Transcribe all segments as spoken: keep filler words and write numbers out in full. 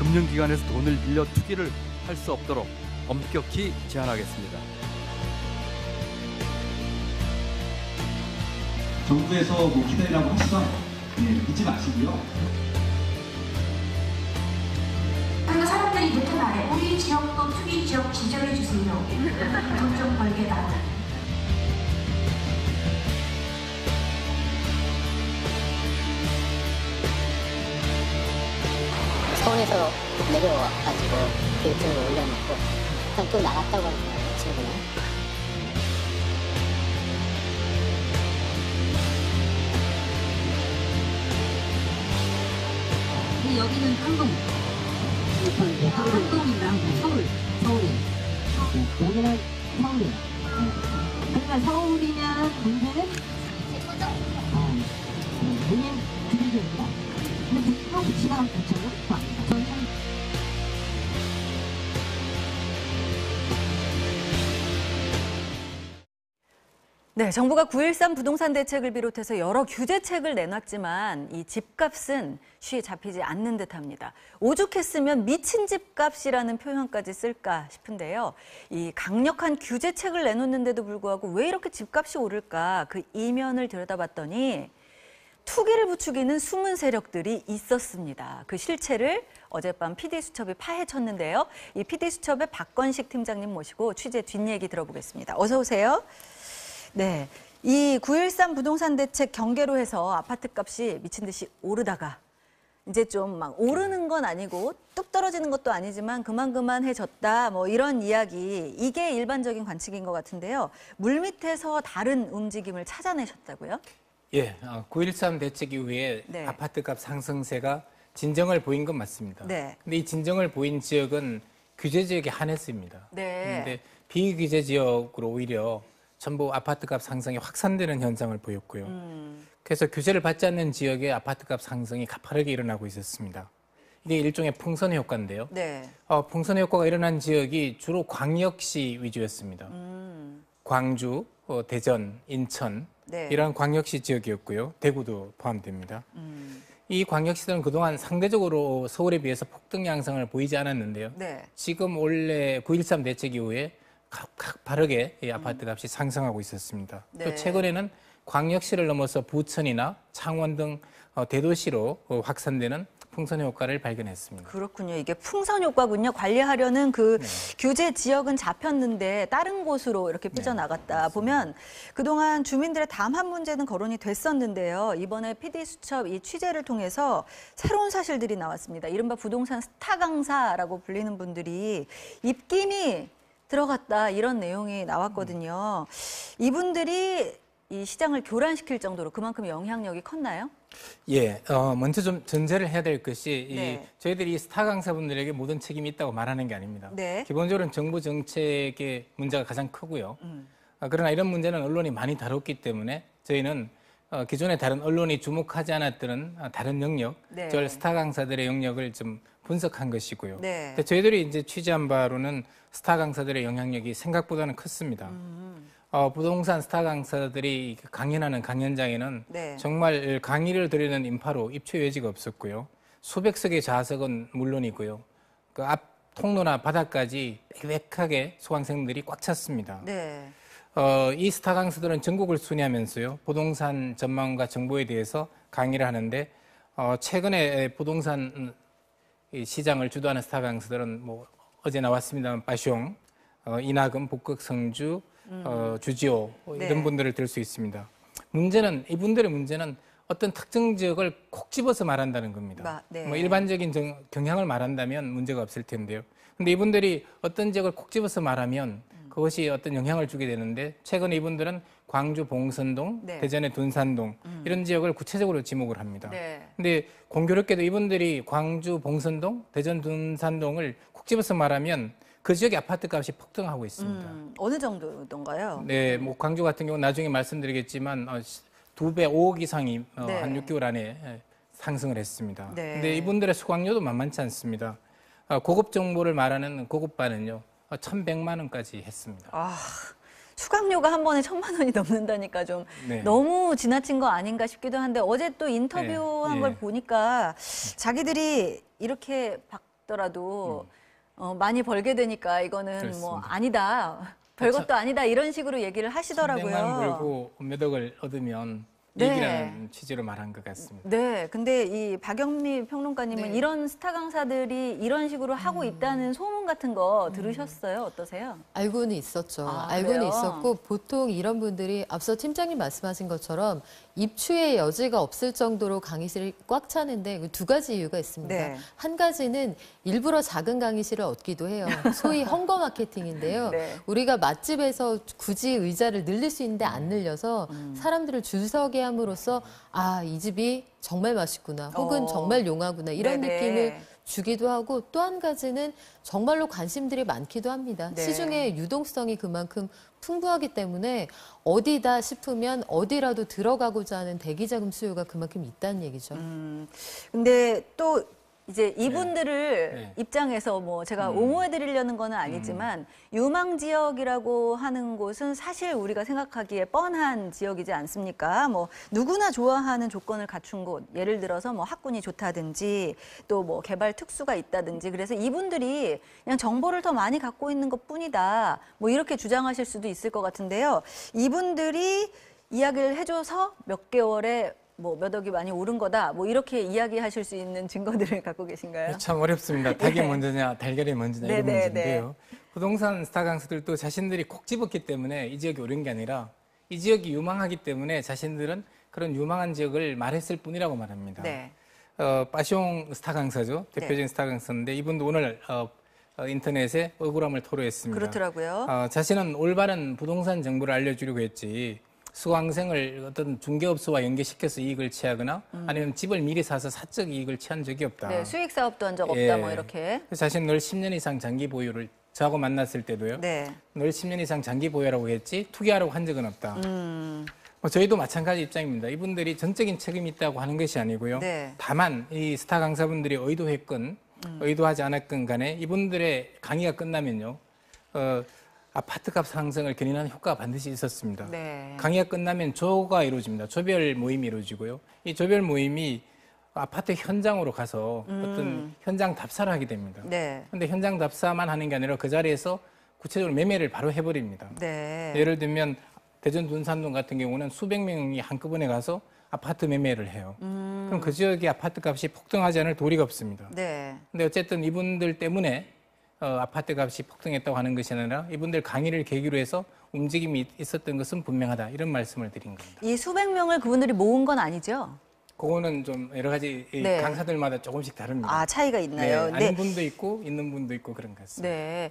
금융기관에서 돈을 빌려 투기를 할 수 없도록 엄격히 제한하겠습니다. 정부에서 뭐 기다리라고 하시던 예, 믿지 마시고요. 그리고 사람들이 이렇게 말해. 우리 지역도 투기 지역 지정해 주세요. 돈 좀 벌게 달라. 서울에서 내려와가지고 유튜브에 올려놓고 일단 또 나갔다고 하는 거예요, 친구는. 여기는 항동. 항동이랑 서울, 서울이. 여기는 서울이. 그러니까 서울이면 문제는 어, 문인 규제입니다. 근데 북도 지방 부처는 저희는 네, 정부가 구일삼 부동산 대책을 비롯해서 여러 규제책을 내놨지만 이 집값은 쉬에 잡히지 않는 듯합니다. 오죽했으면 미친 집값이라는 표현까지 쓸까 싶은데요. 이 강력한 규제책을 내놓는데도 불구하고 왜 이렇게 집값이 오를까 그 이면을 들여다봤더니 투기를 부추기는 숨은 세력들이 있었습니다. 그 실체를 어젯밤 피디수첩이 파헤쳤는데요. 이 피디수첩의 박건식 팀장님 모시고 취재 뒷얘기 들어보겠습니다. 어서 오세요. 네, 이 구일삼 부동산 대책 경계로 해서 아파트값이 미친 듯이 오르다가 이제 좀 막 오르는 건 아니고 뚝 떨어지는 것도 아니지만 그만그만해졌다 뭐 이런 이야기, 이게 일반적인 관측인 것 같은데요. 물밑에서 다른 움직임을 찾아내셨다고요? 예, 구일삼 대책 이후에 네. 아파트값 상승세가 진정을 보인 건 맞습니다. 네. 근데 이 진정을 보인 지역은 규제 지역에 한해서입니다. 네. 그런데 비규제 지역으로 오히려 전부 아파트값 상승이 확산되는 현상을 보였고요. 음. 그래서 규제를 받지 않는 지역의 아파트값 상승이 가파르게 일어나고 있었습니다. 이게 일종의 풍선 효과인데요. 네. 어, 풍선 효과가 일어난 지역이 주로 광역시 위주였습니다. 음. 광주, 어, 대전, 인천 네. 이런 광역시 지역이었고요. 대구도 포함됩니다. 음. 이 광역시들은 그동안 상대적으로 서울에 비해서 폭등 양상을 보이지 않았는데요. 네. 지금 원래 구일삼 대책 이후에 가파르게 이 아파트 값이 상승하고 있었습니다. 네. 또 최근에는 광역시를 넘어서 부천이나 창원 등 대도시로 확산되는 풍선 효과를 발견했습니다. 그렇군요. 이게 풍선 효과군요. 관리하려는 그 네. 규제 지역은 잡혔는데 다른 곳으로 이렇게 삐져나갔다. 네, 보면 그동안 주민들의 담합 문제는 거론이 됐었는데요. 이번에 피디수첩 이 취재를 통해서 새로운 사실들이 나왔습니다. 이른바 부동산 스타 강사라고 불리는 분들이 입김이 들어갔다 이런 내용이 나왔거든요. 이분들이 이 시장을 교란시킬 정도로 그만큼 영향력이 컸나요? 예, 어, 먼저 좀 전제를 해야 될 것이 네. 이, 저희들이 스타 강사분들에게 모든 책임이 있다고 말하는 게 아닙니다. 네. 기본적으로는 정부 정책의 문제가 가장 크고요. 음. 어, 그러나 이런 문제는 언론이 많이 다뤘기 때문에 저희는 어, 기존에 다른 언론이 주목하지 않았던 어, 다른 영역, 네. 저 스타 강사들의 영역을 좀 분석한 것이고요. 네. 근데 저희들이 이제 취재한 바로는 스타 강사들의 영향력이 생각보다는 컸습니다. 음. 어, 부동산 스타 강사들이 강연하는 강연장에는 네. 정말 강의를 드리는 인파로 입체 여지가 없었고요. 수백 석의 좌석은 물론이고요. 그 앞 통로나 바닥까지 빽빽하게 수강생들이 꽉 찼습니다. 네. 어, 이 스타 강사들은 전국을 순회하면서요. 부동산 전망과 정보에 대해서 강의를 하는데 어, 최근에 부동산 시장을 주도하는 스타 강사들은 뭐 어제 나왔습니다만 빠숑, 어, 이낙연, 북극 성주, 음. 어, 주지호 네. 이런 분들을 들 수 있습니다. 문제는 이분들의 문제는 어떤 특정 지역을 콕 집어서 말한다는 겁니다. 마, 네. 뭐 일반적인 정, 경향을 말한다면 문제가 없을 텐데요. 근데 이분들이 어떤 지역을 콕 집어서 말하면 그것이 어떤 영향을 주게 되는데 최근에 이분들은 광주 봉선동, 네. 대전의 둔산동 음. 이런 지역을 구체적으로 지목을 합니다. 네. 근데 공교롭게도 이분들이 광주 봉선동, 대전 둔산동을 콕 집어서 말하면 그 지역의 아파트 값이 폭등하고 있습니다. 음, 어느 정도던가요? 네, 뭐 광주 같은 경우는 나중에 말씀드리겠지만 어, 두 배, 오억 이상이 어, 네. 한 육 개월 안에 상승을 했습니다. 네. 근데 이분들의 수강료도 만만치 않습니다. 어, 고급 정보를 말하는 고급반은요, 어, 천백만 원까지 했습니다. 아, 수강료가 한 번에 천만 원이 넘는다니까 좀 네. 너무 지나친 거 아닌가 싶기도 한데 어제 또 인터뷰한 네. 걸 예. 보니까 자기들이 이렇게 받던 받더라도 어, 많이 벌게 되니까 이거는 뭐 그렇습니다. 아니다. 별것도 아니다. 이런 식으로 얘기를 하시더라고요. 천백만 벌고 몇 억을 얻으면 네. 이익이라는 취지로 말한 것 같습니다. 네, 근데 이 박영미 평론가님은 네. 이런 스타 강사들이 이런 식으로 하고 있다는 소문 같은 거 들으셨어요? 어떠세요? 알고는 있었죠. 아, 알고는 그래요? 있었고 보통 이런 분들이 앞서 팀장님 말씀하신 것처럼 입추의 여지가 없을 정도로 강의실이 꽉 차는데 두 가지 이유가 있습니다. 네. 한 가지는 일부러 작은 강의실을 얻기도 해요. 소위 헝거 마케팅인데요. 네. 우리가 맛집에서 굳이 의자를 늘릴 수 있는데 안 늘려서 음. 사람들을 줄 서게 함으로써 아, 이 집이 정말 맛있구나 혹은 어. 정말 용하구나 이런 네네. 느낌을 주기도 하고 또 한 가지는 정말로 관심들이 많기도 합니다. 네. 시중에 유동성이 그만큼 풍부하기 때문에 어디다 싶으면 어디라도 들어가고자 하는 대기자금 수요가 그만큼 있다는 얘기죠. 음, 근데 또 이제 이분들을 네. 입장에서 뭐 제가 음. 옹호해 드리려는 거는 아니지만 유망 지역이라고 하는 곳은 사실 우리가 생각하기에 뻔한 지역이지 않습니까? 뭐 누구나 좋아하는 조건을 갖춘 곳, 예를 들어서 뭐 학군이 좋다든지 또 뭐 개발 특수가 있다든지 그래서 이분들이 그냥 정보를 더 많이 갖고 있는 것뿐이다. 뭐 이렇게 주장하실 수도 있을 것 같은데요. 이분들이 이야기를 해줘서 몇 개월에 뭐 몇 억이 많이 오른 거다. 뭐 이렇게 이야기하실 수 있는 증거들을 갖고 계신가요? 참 어렵습니다. 닭이 네. 먼저냐 달걀이 먼저냐 이런 네, 네, 문제인데요. 부동산 스타 강사들도 자신들이 콕 집었기 때문에 이 지역이 오른 게 아니라 이 지역이 유망하기 때문에 자신들은 그런 유망한 지역을 말했을 뿐이라고 말합니다. 네. 어, 빠숑 스타 강사죠. 대표적인 네. 스타 강사인데 이분도 오늘 어, 어, 인터넷에 억울함을 토로했습니다. 그렇더라고요. 어, 자신은 올바른 부동산 정보를 알려주려고 했지 수강생을 어떤 중개업소와 연계시켜서 이익을 취하거나 아니면 집을 미리 사서 사적 이익을 취한 적이 없다. 네, 수익 사업도 한 적 없다. 예. 뭐 이렇게. 그래서 자신 늘 십 년 이상 장기 보유를 저하고 만났을 때도요. 네. 늘 십 년 이상 장기 보유라고 했지 투기하라고 한 적은 없다. 음. 뭐 저희도 마찬가지 입장입니다. 이분들이 전적인 책임이 있다고 하는 것이 아니고요. 네. 다만 이 스타 강사분들이 의도했건 음. 의도하지 않았건 간에 이분들의 강의가 끝나면요. 어, 아파트값 상승을 견인하는 효과가 반드시 있었습니다. 네. 강의가 끝나면 조가 이루어집니다. 조별 모임이 이루어지고요. 이 조별 모임이 아파트 현장으로 가서 어떤 현장 답사를 하게 됩니다. 음. 네. 그런데 현장 답사만 하는 게 아니라 그 자리에서 구체적으로 매매를 바로 해버립니다. 네. 예를 들면 대전 둔산동 같은 경우는 수백 명이 한꺼번에 가서 아파트 매매를 해요. 음. 그럼 그 지역의 아파트 값이 폭등하지 않을 도리가 없습니다. 네. 근데 어쨌든 이분들 때문에 어, 아파트 값이 폭등했다고 하는 것이 아니라 이분들 강의를 계기로 해서 움직임이 있었던 것은 분명하다. 이런 말씀을 드린 겁니다. 이 수백 명을 그분들이 모은 건 아니죠? 그거는 좀 여러 가지 이 네. 강사들마다 조금씩 다릅니다. 아, 차이가 네, 있나요? 아는 분도 있고 있는 분도 있고 그런 것 같습니다. 네.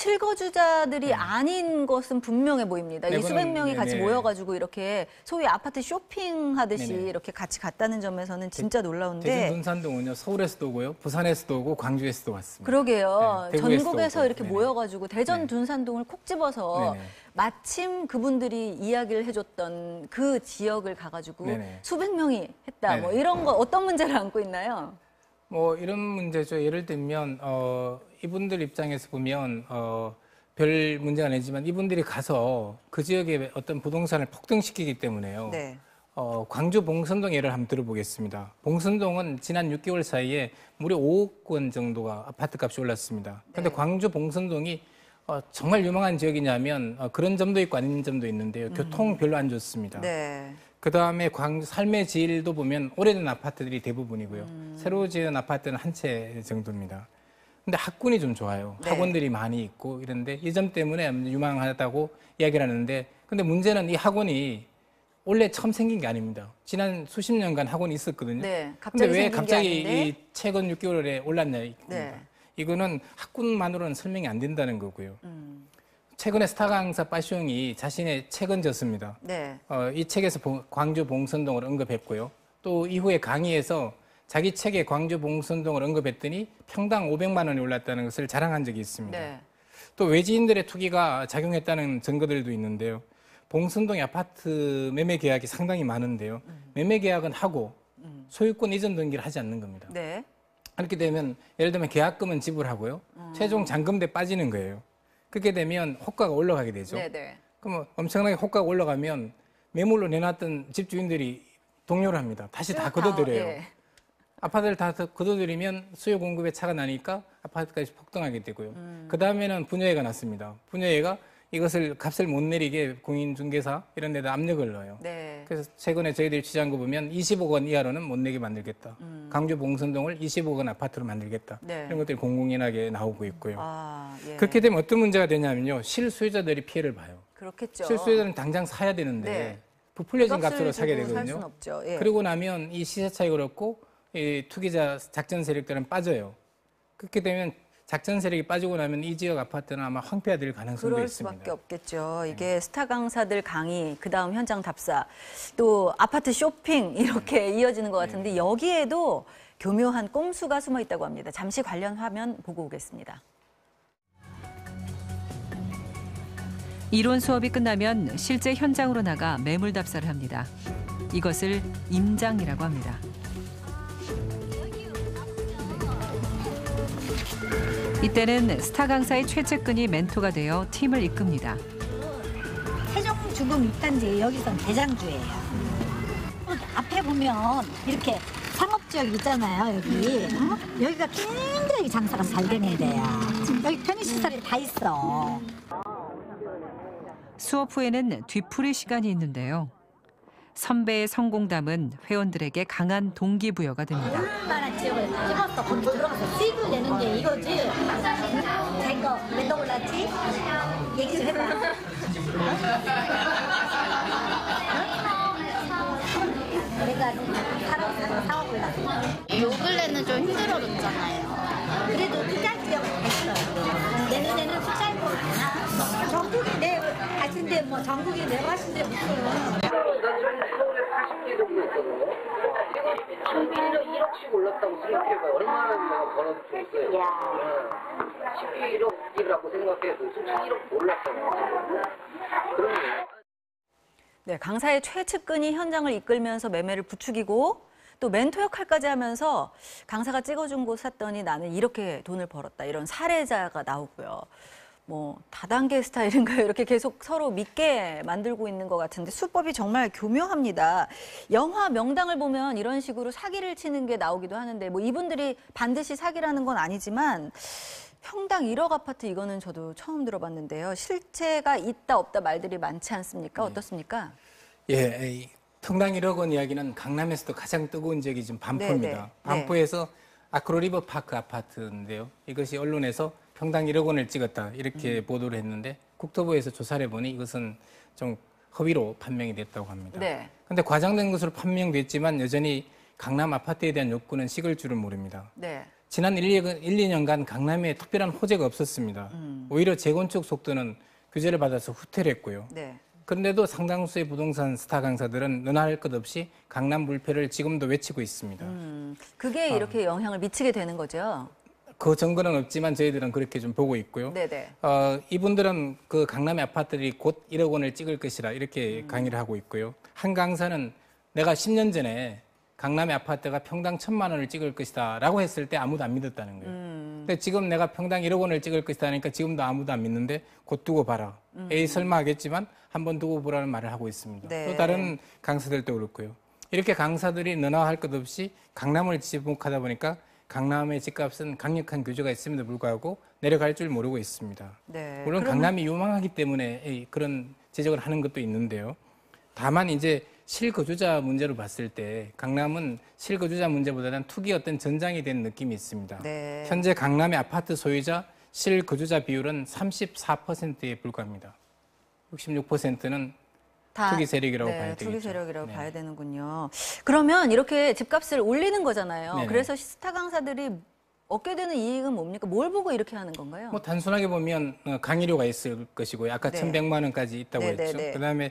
실거주자들이 아닌 것은 분명해 보입니다. 네, 이 수백 그건, 명이 같이 네네. 모여가지고 이렇게 소위 아파트 쇼핑하듯이 네네. 이렇게 같이 갔다는 점에서는 진짜 대전 놀라운데. 둔산동은요 서울에서도 오고요, 부산에서도 오고 광주에서도 왔습니다. 그러게요. 네, 대구에서도 전국에서 오고. 이렇게 네네. 모여가지고 대전 네. 둔산동을 콕 집어서 네네. 마침 그분들이 이야기를 해줬던 그 지역을 가가지고 네네. 수백 명이 했다. 뭐 네네. 이런 거 어떤 문제를 안고 있나요? 뭐 이런 문제죠. 예를 들면 어, 이분들 입장에서 보면 어, 별 문제가 아니지만 이분들이 가서 그 지역의 어떤 부동산을 폭등시키기 때문에요. 네. 어, 광주 봉선동 예를 한번 들어보겠습니다. 봉선동은 지난 육 개월 사이에 무려 오억 원 정도가 아파트 값이 올랐습니다. 그런데 네. 광주 봉선동이 어, 정말 유망한 지역이냐면 어, 그런 점도 있고 아닌 점도 있는데요. 교통 별로 안 좋습니다. 네. 그 다음에 광주 삶의 질도 보면 오래된 아파트들이 대부분이고요. 음. 새로 지은 아파트는 한 채 정도입니다. 근데 학군이 좀 좋아요. 네. 학원들이 많이 있고 이런데 이 점 때문에 유망하다고 이야기를 하는데 근데 문제는 이 학원이 원래 처음 생긴 게 아닙니다. 지난 수십 년간 학원이 있었거든요. 네. 근데 갑자기 왜 생긴 게 갑자기 아닌데? 이 최근 육 개월에 올랐냐 이겁니다. 네. 이거는 학군만으로는 설명이 안 된다는 거고요. 음. 최근에 스타 강사 빠숑이 자신의 책은 졌습니다. 네. 어, 이 책에서 봉- 광주 봉선동을 언급했고요. 또 이후에 강의에서 자기 책에 광주 봉선동을 언급했더니 평당 오백만 원이 올랐다는 것을 자랑한 적이 있습니다. 네. 또 외지인들의 투기가 작용했다는 증거들도 있는데요. 봉선동의 아파트 매매 계약이 상당히 많은데요. 매매 계약은 하고 소유권 이전 등기를 하지 않는 겁니다. 네. 그렇게 되면 예를 들면 계약금은 지불하고요. 최종 잔금대 빠지는 거예요. 그렇게 되면 호가가 올라가게 되죠. 네. 네. 그러면 엄청나게 호가가 올라가면 매물로 내놨던 집주인들이 동요를 합니다. 다시 다 걷어들여요. 예. 아파트를 다 거둬들이면 수요 공급에 차가 나니까 아파트까지 폭등하게 되고요. 음. 그 다음에는 분여회가 났습니다. 분여회가 이것을 값을 못 내리게 공인중개사 이런 데다 압력을 넣어요. 네. 그래서 최근에 저희들이 취재한 거 보면 이십억 원 이하로는 못 내게 만들겠다. 음. 강주 봉선동을 이십억 원 아파트로 만들겠다. 네. 이런 것들이 공공연하게 나오고 있고요. 아, 예. 그렇게 되면 어떤 문제가 되냐면요. 실수요자들이 피해를 봐요. 그렇겠죠. 실수요자는 당장 사야 되는데 네. 부풀려진 값을 값으로 사게 주고 살 되거든요. 수는 없죠. 예. 그러고 나면 이 시세 차익을 얻고 이 투기자 작전 세력들은 빠져요. 그렇게 되면 작전 세력이 빠지고 나면 이 지역 아파트는 아마 황폐화될 가능성도 그럴 있습니다. 수밖에 없겠죠. 이게 스타 강사들 강의, 그 다음 현장 답사, 또 아파트 쇼핑 이렇게 이어지는 것 같은데 여기에도 교묘한 꼼수가 숨어 있다고 합니다. 잠시 관련 화면 보고 오겠습니다. 이론 수업이 끝나면 실제 현장으로 나가 매물 답사를 합니다. 이것을 임장이라고 합니다. 이때는 스타 강사의 최측근이 멘토가 되어 팀을 이끕니다. 세종 주금 입단지 여기선 대장주예요. 앞에 보면 이렇게 상업지역 있잖아요. 여기 어? 여기가 굉장히 장사가 잘 되는 데야. 여기 편의시설이 다 있어. 수업 후에는 뒤풀이 시간이 있는데요. 선배의 성공담은 회원들에게 강한 동기부여가 됩니다. 얼마나 지역을 찍었어. 거기 들어가서 수익을 내는 게 이거지. 자, 이거 왜 너 올랐지? 얘기 좀 해봐. 내가 사람 사람 사업을 하고. 요 근래는 좀 힘들어졌잖아요. 그래도 투자 지역은 됐어요. 내년에는 투자할 거 많아. 전국이 내 하신데 뭐 전국이 내가 하신데 무슨. 십일억, 일억씩 올랐다고 생각해봐요. 얼마나 내가 벌어줬어요. 십일억이라고 생각해도 일억 올랐다고. 그러면 네, 강사의 최측근이 현장을 이끌면서 매매를 부추기고 또 멘토 역할까지 하면서 강사가 찍어준 곳 샀더니 나는 이렇게 돈을 벌었다. 이런 사례자가 나오고요. 뭐 다단계 스타일인가요? 이렇게 계속 서로 믿게 만들고 있는 것 같은데 수법이 정말 교묘합니다. 영화 명당을 보면 이런 식으로 사기를 치는 게 나오기도 하는데 뭐 이분들이 반드시 사기라는 건 아니지만 평당 일억 아파트 이거는 저도 처음 들어봤는데요. 실체가 있다 없다 말들이 많지 않습니까? 어떻습니까? 예, 이 평당 일억 원 이야기는 강남에서도 가장 뜨거운 지역이 지금 반포입니다. 네네. 반포에서 아크로리버 파크 아파트인데요. 이것이 언론에서 평당 일억 원을 찍었다 이렇게 음. 보도를 했는데 국토부에서 조사를 해보니 이것은 좀 허위로 판명이 됐다고 합니다. 네. 그런데 과장된 것으로 판명됐지만 여전히 강남 아파트에 대한 욕구는 식을 줄을 모릅니다. 네. 지난 일, 이 년간 강남에 특별한 호재가 없었습니다. 음. 오히려 재건축 속도는 규제를 받아서 후퇴를 했고요. 네. 그런데도 상당수의 부동산 스타 강사들은 너나 것 없이 강남 불패를 지금도 외치고 있습니다. 음, 그게 이렇게 어. 영향을 미치게 되는 거죠? 그 증거는 없지만 저희들은 그렇게 좀 보고 있고요. 네네. 어, 이분들은 그 강남의 아파트들이 곧 일억 원을 찍을 것이라 이렇게 음. 강의를 하고 있고요. 한 강사는 내가 십 년 전에 강남의 아파트가 평당 천만 원을 찍을 것이다 라고 했을 때 아무도 안 믿었다는 거예요. 음. 근데 지금 내가 평당 일억 원을 찍을 것이다 하니까 지금도 아무도 안 믿는데 곧 두고 봐라. 음. 에이 설마 하겠지만 한번 두고 보라는 말을 하고 있습니다. 네. 또 다른 강사들도 그렇고요. 이렇게 강사들이 너나 할 것 없이 강남을 지목하다 보니까 강남의 집값은 강력한 규제가 있음에도 불구하고 내려갈 줄 모르고 있습니다. 네. 물론 그러면... 강남이 유망하기 때문에 그런 지적을 하는 것도 있는데요. 다만 이제 실거주자 문제로 봤을 때 강남은 실거주자 문제보다는 투기 어떤 전장이 된 느낌이 있습니다. 네. 현재 강남의 아파트 소유자 실거주자 비율은 삼십사 퍼센트에 불과합니다. 육십육 퍼센트는 다, 투기 세력이라고 네, 봐야 되겠죠. 투기 세력이라고 네. 봐야 되는군요. 그러면 이렇게 집값을 올리는 거잖아요. 네네. 그래서 스타 강사들이 얻게 되는 이익은 뭡니까? 뭘 보고 이렇게 하는 건가요? 뭐 단순하게 보면 강의료가 있을 것이고요. 아까 네. 천백만 원까지 있다고 네네네. 했죠. 그다음에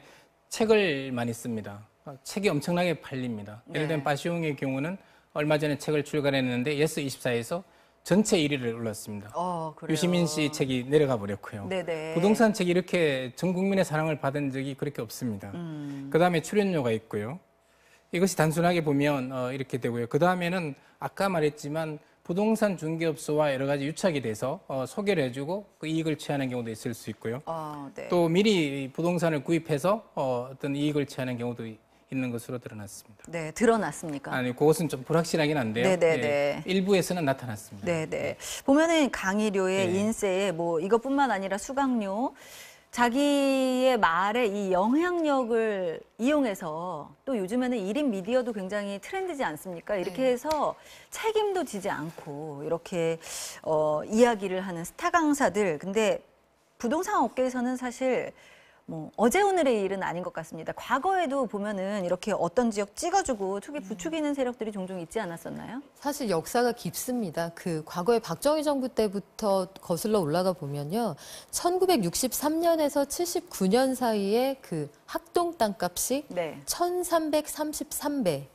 책을 많이 씁니다. 책이 엄청나게 팔립니다. 예를 들면 네. 바시옹의 경우는 얼마 전에 책을 출간했는데 예스 이십사에서 전체 일 위를 올랐습니다. 어, 그래요? 유시민 씨 책이 내려가 버렸고요. 네네. 부동산 책이 이렇게 전 국민의 사랑을 받은 적이 그렇게 없습니다. 음. 그다음에 출연료가 있고요. 이것이 단순하게 보면 어, 이렇게 되고요. 그다음에는 아까 말했지만 부동산 중개업소와 여러 가지 유착이 돼서 어, 소개를 해주고 그 이익을 취하는 경우도 있을 수 있고요. 어, 네. 또 미리 부동산을 구입해서 어, 어떤 이익을 취하는 경우도 있는 있는 것으로 드러났습니다. 네, 드러났습니까? 아니, 그것은 좀 불확실하긴 한데요. 네네네. 네, 일부에서는 나타났습니다. 네네. 보면은 강의료에 네. 인세에 뭐 이것뿐만 아니라 수강료, 자기의 말에 이 영향력을 이용해서 또 요즘에는 일 인 미디어도 굉장히 트렌드지 않습니까? 이렇게 네. 해서 책임도 지지 않고 이렇게 어, 이야기를 하는 스타 강사들. 근데 부동산 업계에서는 사실 뭐 어제 오늘의 일은 아닌 것 같습니다. 과거에도 보면은 이렇게 어떤 지역 찍어주고 투기 부추기는 세력들이 종종 있지 않았었나요? 사실 역사가 깊습니다. 그 과거에 박정희 정부 때부터 거슬러 올라가 보면요. 천구백육십삼 년에서 칠십구 년 사이에 그 학동 땅값이 네. 천삼백삼십삼 배,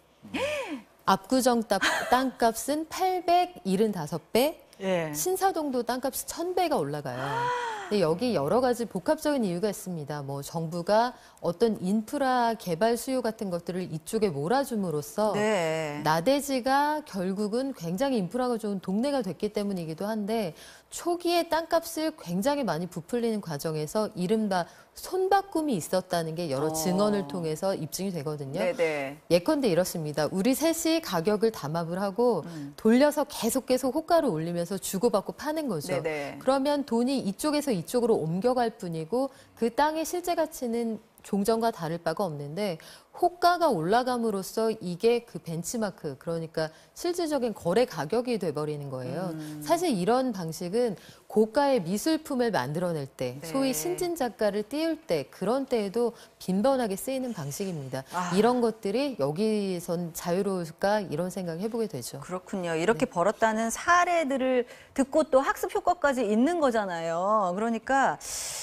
압구정 땅- 땅값은 팔백칠십오 배, 예. 신사동도 땅값이 천 배가 올라가요. 근데 여기 여러 가지 복합적인 이유가 있습니다. 뭐 정부가 어떤 인프라 개발 수요 같은 것들을 이쪽에 몰아줌으로써 네. 나대지가 결국은 굉장히 인프라가 좋은 동네가 됐기 때문이기도 한데 초기에 땅값을 굉장히 많이 부풀리는 과정에서 이른바 손바꿈이 있었다는 게 여러 어. 증언을 통해서 입증이 되거든요. 네네. 예컨대 이렇습니다. 우리 셋이 가격을 담합을 하고 음. 돌려서 계속 계속 호가를 올리면서 주고받고 파는 거죠. 네네. 그러면 돈이 이쪽에서 이쪽으로 옮겨갈 뿐이고 그 땅의 실제 가치는 종전과 다를 바가 없는데 호가가 올라감으로써 이게 그 벤치마크, 그러니까 실질적인 거래 가격이 돼버리는 거예요. 음. 사실 이런 방식은 고가의 미술품을 만들어낼 때, 네. 소위 신진 작가를 띄울 때, 그런 때에도 빈번하게 쓰이는 방식입니다. 아. 이런 것들이 여기선 자유로울까 이런 생각을 해보게 되죠. 그렇군요. 이렇게 벌었다는 사례들을 듣고 또 학습 효과까지 있는 거잖아요. 그러니까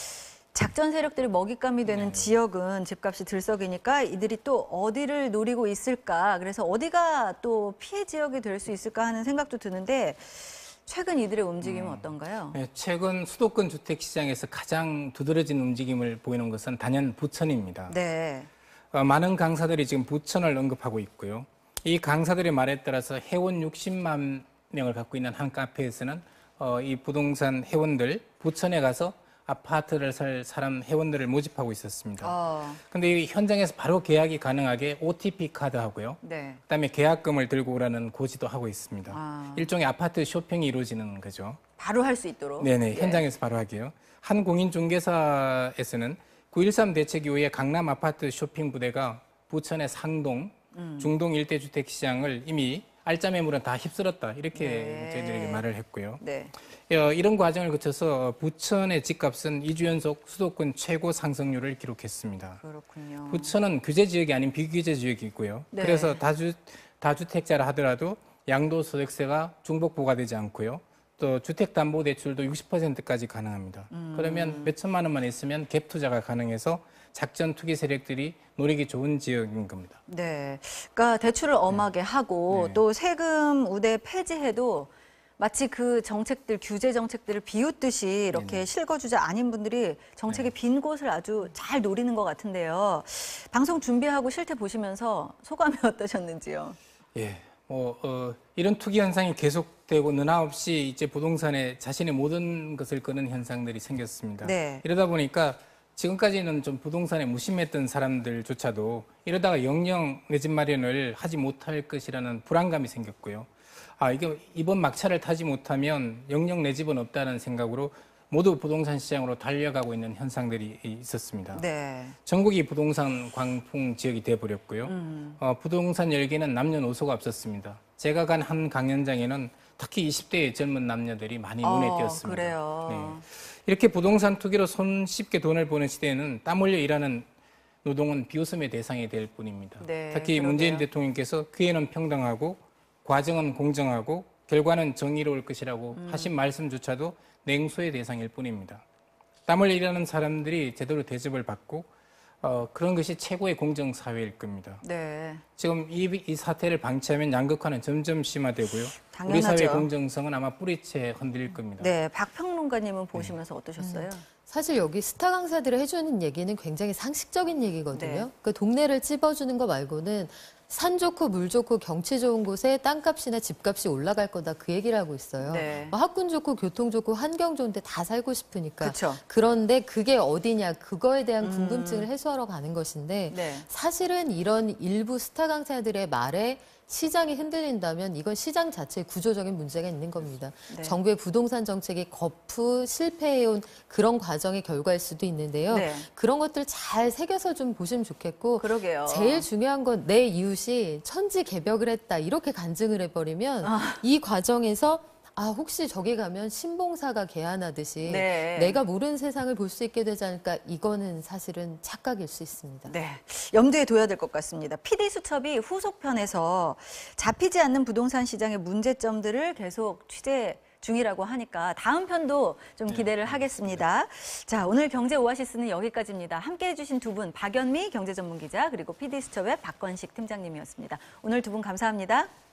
작전 세력들이 먹잇감이 되는 지역은 집값이 들썩이니까 이들이 또 어디를 노리고 있을까. 그래서 어디가 또 피해 지역이 될 수 있을까 하는 생각도 드는데 최근 이들의 움직임은 어떤가요? 네, 최근 수도권 주택 시장에서 가장 두드러진 움직임을 보이는 것은 단연 부천입니다. 네. 어, 많은 강사들이 지금 부천을 언급하고 있고요. 이 강사들의 말에 따라서 회원 육십만 명을 갖고 있는 한 카페에서는 어, 이 부동산 회원들 부천에 가서 아파트를 살 사람 회원들을 모집하고 있었습니다. 어. 근데 이 현장에서 바로 계약이 가능하게 오티피 카드하고요. 네. 그다음에 계약금을 들고 오라는 고지도 하고 있습니다. 아. 일종의 아파트 쇼핑이 이루어지는 거죠. 바로 할 수 있도록. 네네, 예. 현장에서 바로 하게요. 한 공인중개사에서는 구일삼 대책 이후에 강남 아파트 쇼핑 부대가 부천의 상동, 음. 중동 일대 주택 시장을 이미 알짜 매물은 다 휩쓸었다 이렇게 네. 저희들에게 말을 했고요. 네. 어, 이런 과정을 거쳐서 부천의 집값은 이 주 연속 수도권 최고 상승률을 기록했습니다. 그렇군요. 부천은 규제 지역이 아닌 비규제 지역이고요. 네. 그래서 다주 다주택자라 하더라도 양도소득세가 중복 부과되지 않고요. 또 주택담보대출도 육십 퍼센트까지 가능합니다. 음. 그러면 몇 천만 원만 있으면 갭 투자가 가능해서 작전 투기 세력들이 노리기 좋은 지역인 겁니다. 네. 그러니까 대출을 엄하게 하고 네. 또 세금 우대 폐지해도 마치 그 정책들, 규제 정책들을 비웃듯이 이렇게 네네. 실거주자 아닌 분들이 정책의 빈 곳을 아주 잘 노리는 것 같은데요. 방송 준비하고 실태 보시면서 소감이 어떠셨는지요? 예, 뭐 어, 이런 투기 현상이 계속되고 느나없이 이제 부동산에 자신의 모든 것을 거는 현상들이 생겼습니다. 네. 이러다 보니까 지금까지는 좀 부동산에 무심했던 사람들조차도 이러다가 영영 내 집 마련을 하지 못할 것이라는 불안감이 생겼고요. 아, 이게 이번 막차를 타지 못하면 영영 내 집은 없다는 생각으로 모두 부동산 시장으로 달려가고 있는 현상들이 있었습니다. 네. 전국이 부동산 광풍 지역이 돼버렸고요. 음. 어, 부동산 열기는 남녀노소가 없었습니다. 제가 간 한 강연장에는 특히 이십 대의 젊은 남녀들이 많이 눈에 어, 띄었습니다. 그래요. 네. 이렇게 부동산 투기로 손쉽게 돈을 버는 시대에는 땀 흘려 일하는 노동은 비웃음의 대상이 될 뿐입니다. 네, 특히 그러게요. 문재인 대통령께서 기회는 평등하고 과정은 공정하고 결과는 정의로울 것이라고 음. 하신 말씀조차도 냉소의 대상일 뿐입니다. 땀 흘려 일하는 사람들이 제대로 대접을 받고 어, 그런 것이 최고의 공정사회일 겁니다. 네. 지금 이, 이 사태를 방치하면 양극화는 점점 심화되고요. 당연하죠. 우리 사회 공정성은 아마 뿌리채 흔들릴 겁니다. 네. 박평론가님은 보시면서 어떠셨어요? 사실 여기 스타 강사들이 해주는 얘기는 굉장히 상식적인 얘기거든요. 네. 그 동네를 찝어주는 거 말고는 산 좋고 물 좋고 경치 좋은 곳에 땅값이나 집값이 올라갈 거다 그 얘기를 하고 있어요. 네. 뭐 학군 좋고 교통 좋고 환경 좋은데 다 살고 싶으니까. 그쵸. 그런데 그게 어디냐 그거에 대한 음. 궁금증을 해소하러 가는 것인데 네. 사실은 이런 일부 스타 강사들의 말에 시장이 흔들린다면 이건 시장 자체에 구조적인 문제가 있는 겁니다. 네. 정부의 부동산 정책이 거푸 실패해온 그런 과정의 결과일 수도 있는데요. 네. 그런 것들 잘 새겨서 좀 보시면 좋겠고 그러게요. 제일 중요한 건 내 이웃이 천지개벽을 했다 이렇게 간증을 해버리면 아. 이 과정에서 아 혹시 저기 가면 신봉사가 개안하듯이 네. 내가 모르는 세상을 볼 수 있게 되지 않을까 이거는 사실은 착각일 수 있습니다. 네, 염두에 둬야 될 것 같습니다. 피디수첩이 후속편에서 잡히지 않는 부동산 시장의 문제점들을 계속 취재 중이라고 하니까 다음 편도 좀 기대를 하겠습니다. 자, 오늘 경제 오아시스는 여기까지입니다. 함께해 주신 두 분, 박연미 경제전문기자 그리고 피디수첩의 박건식 팀장님이었습니다. 오늘 두 분 감사합니다.